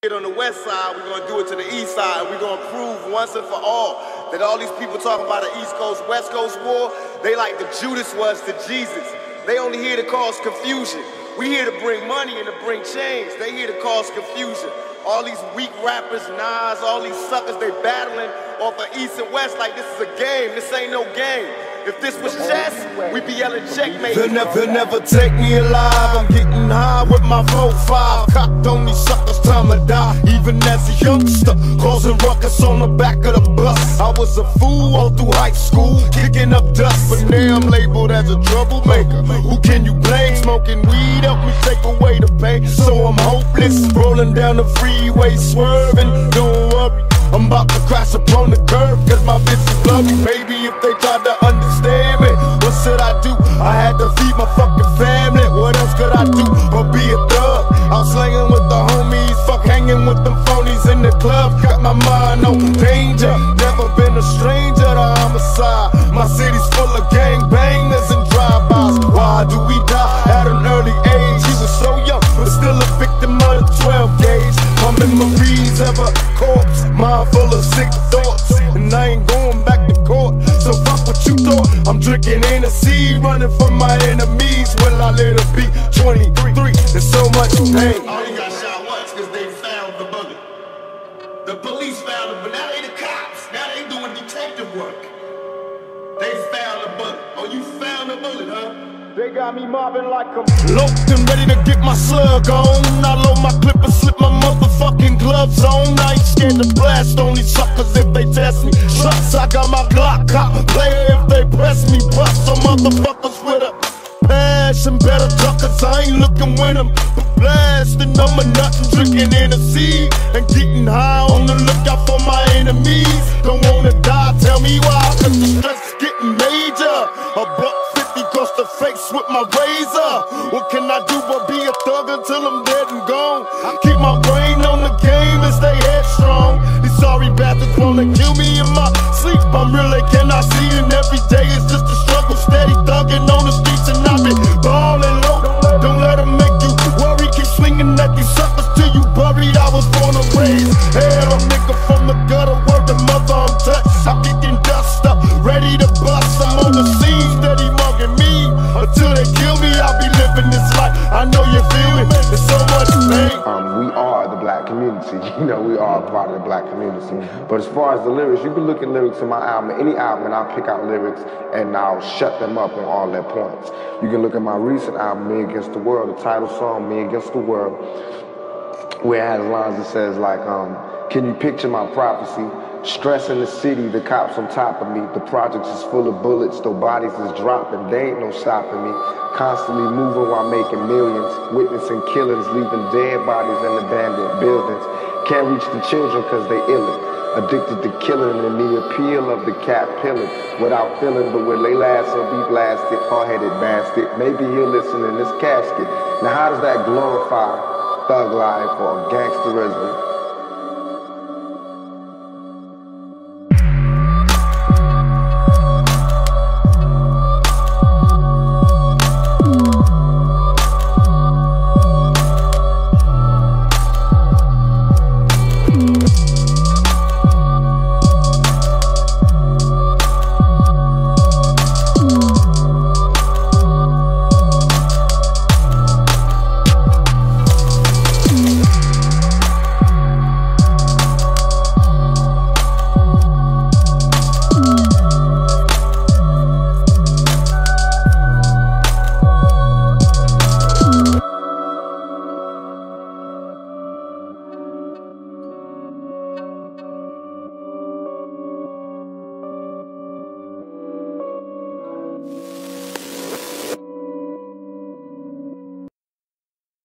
On the west side, we're gonna do it to the east side, and we're gonna prove once and for all that all these people talking about the East Coast, West Coast war, they like the Judas was to Jesus. They only here to cause confusion. We here to bring money and to bring change. They here to cause confusion. All these weak rappers, Nas, all these suckers, they battling off of East and West like this is a game. This ain't no game. If this was chess, we'd be yelling checkmate. They'll never take me alive. I'm getting high with my 4-5. Cocked on these suckers, time to die. Even as a youngster, causing ruckus on the back of the bus. I was a fool all through high school, kicking up dust. But now I'm labeled as a troublemaker. Who can you blame? Smoking weed help me take away the pain. So I'm hopeless, rolling down the freeway, swerving. Don't worry, I'm about to crash upon the curb, cause my bitches love me. Baby, if they tried to understand me, what should I do? I had to feed my fucking family. What else could I do but be a thug? I'm slanging with the homies, fuck hanging with them phonies in the club. Got my mind on danger, never been a stranger to homicide. My city's full of gangbangers and drive-bys. Why do we die at an early age? He was so young, but still a victim of the 12 gauge. My memories of a corpse, mind full of sick thoughts, and I ain't going back to court. So fuck what you thought. I'm drinking Hennessy, running from my enemies. Will I let it be 23? There's so much pain. Only got shot once because they found the bullet. The police found it, but now they the cops. Now they doing detective work. They found the bullet. Oh, you found the bullet, huh? They got me mobbing like I'm loped and ready to get my slug on. I load my clip and slip my motherfucking gloves on. I ain't scared to blast on these suckers if they test me. Shots, I got my Glock, cop player if they press me. Bust some motherfuckers with a passion, better truckers, I ain't looking with them. But blasting on my nuts and drinking Hennessy and getting high on the lookout for my enemies. Don't wanna die, tell me why, cause the stress is getting major. A buck 50 across the face with my razor. What can I do but be a thug until I'm dead and gone? I keep my brain on the game and stay headstrong. These sorry bastards wanna kill me in my sleep. I'm real, they cannot see, and every day is just a struggle. Steady thugging on the streets and I've been ballin' low. Don't let them make you worry. Keep swinging at these suckers till you buried. I was born to raise hell, a nigga from the gutter. Word to mother, I'm touched. I'm kicking dust up, ready to bust. I'm on the scene, steady mugging me. Until they kill me, I'll be living this life. I know you feel me, there's so much pain. We are the black community, you know, we are a part of the black community. But as far as the lyrics, you can look at lyrics in my album, any album, and I'll pick out lyrics and I'll shut them up on all their points. You can look at my recent album, Me Against the World, the title song, Me Against the World, where it has lines that says like, can you picture my prophecy? Stress in the city, the cops on top of me. The projects is full of bullets, though bodies is dropping. They ain't no stopping me. Constantly moving while making millions. Witnessing killings, leaving dead bodies in abandoned buildings. Can't reach the children cause they illin'. Addicted to killing and the appeal of the cat pilling. Without feeling, but when they last will be blasted. Hard-headed bastard, maybe he'll listen in this casket. Now how does that glorify thug life or gangsterism?